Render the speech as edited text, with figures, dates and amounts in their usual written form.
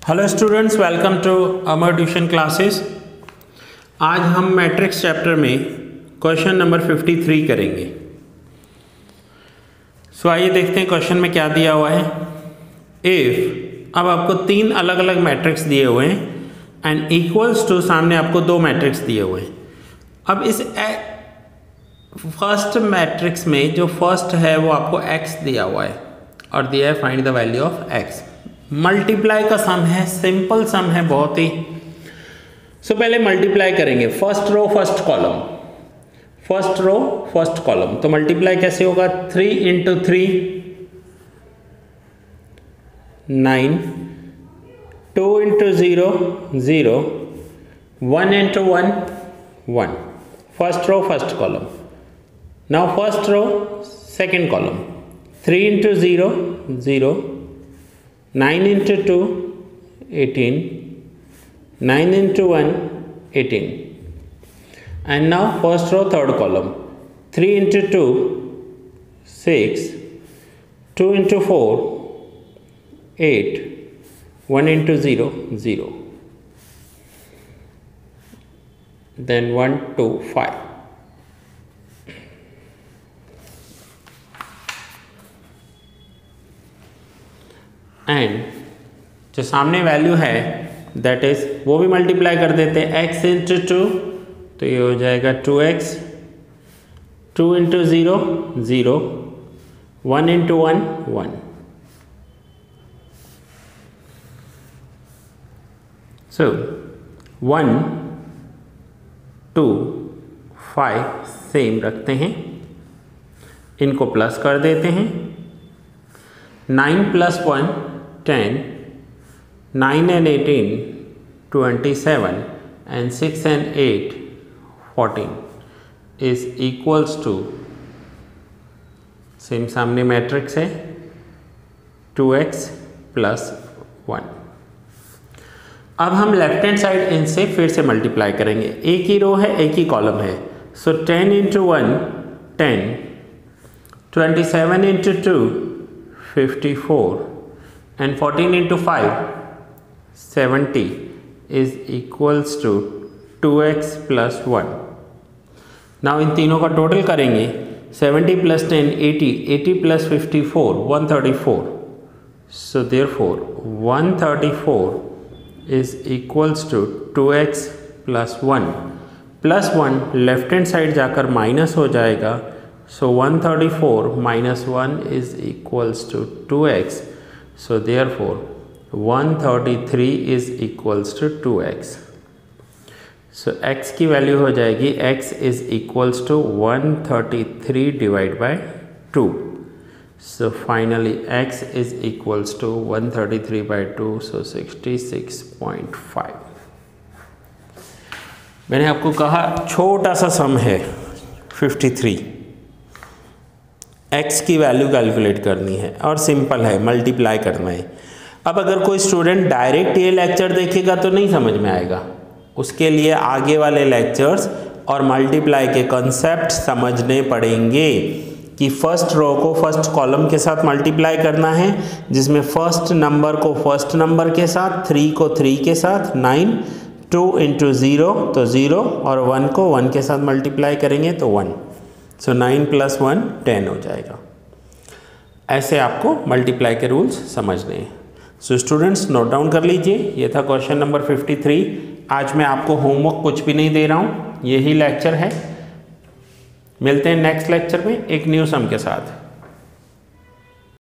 Hello students, welcome to Amar tuition classes. आज हम matrix chapter में क्वेश्चन नंबर 53 करेंगे। सो आइए देखते हैं क्वेश्चन में क्या दिया हुआ है। इफ, अब आपको तीन अलग अलग मैट्रिक्स दिए हुए हैं एंड इक्वल्स टू, सामने आपको दो मैट्रिक्स दिए हुए हैं। अब इस फर्स्ट मैट्रिक्स में जो फर्स्ट है वो आपको x दिया हुआ है और दिया है find the value of x। Multiply का सम है, सिंपल सम है बहुत ही। सो पहले मल्टीप्लाई करेंगे first row first column, first row first column. तो मल्टीप्लाई कैसे होगा? 3 into 3 9, 2 into 0 0, 1 into 1 1। First row first column. Now first row second column, 3 into 0 0, 9 into 2 18, 9 into 1 18, and now first row third column, 3 into 2 6, 2 into 4 8, 1 into 0 0, then 1 2 5. And जो सामने value है that is वो भी multiply कर देते हैं, x इंटू 2, तो ये हो जाएगा 2x, 2 इंटू 0 0, 1 इंटू 1 1। सो 1 2 5 सेम रखते हैं, इनको प्लस कर देते हैं। 9 plus 1 10, 9 and 18 27, and 6 and 8 14 is equals to, same सामने मैट्रिक्स है, 2x प्लस 1। अब हम लेफ्ट हैंड साइड इनसे फिर से मल्टीप्लाई करेंगे। एक ही रो है, एक ही कॉलम है। So 10 into 1 10, 27 into 2 54, and 14 into 5 70 is equals to 2x plus 1. Now इन तीनों का टोटल करेंगे, 70 plus 10 80, 80 plus 54 134. So therefore 134 is equals to 2x plus 1 plus 1 left hand side जाकर माइनस हो जाएगा। So 134 minus 1 is equals to 2x. So therefore 133 is equals to 2x. So x की value हो जाएगी, x is equals to 133 divided by 2. So finally x is equals to 133 by 2, so 66.5. मैंने आपको कहा छोटा सा सम है 53, x की वैल्यू कैलकुलेट करनी है और सिंपल है, मल्टीप्लाई करना है। अब अगर कोई स्टूडेंट डायरेक्ट ये लेक्चर देखेगा तो नहीं समझ में आएगा, उसके लिए आगे वाले लेक्चर्स और मल्टीप्लाई के कॉन्सेप्ट समझने पड़ेंगे कि फर्स्ट रो को फर्स्ट कॉलम के साथ मल्टीप्लाई करना है, जिसमें फर्स्ट नंबर को फर्स्ट नंबर के साथ, 3 को 3 के साथ 9, 2 इंटू 0 तो 0 और 1 को 1 के साथ मल्टीप्लाई करेंगे तो 1। सो 9 प्लस 1 10 हो जाएगा। ऐसे आपको मल्टीप्लाई के रूल्स समझने हैं। सो स्टूडेंट्स नोट डाउन कर लीजिए, ये था क्वेश्चन नंबर 53। आज मैं आपको होमवर्क कुछ भी नहीं दे रहा हूँ, यही लेक्चर है। मिलते हैं नेक्स्ट लेक्चर में एक न्यू सम के साथ।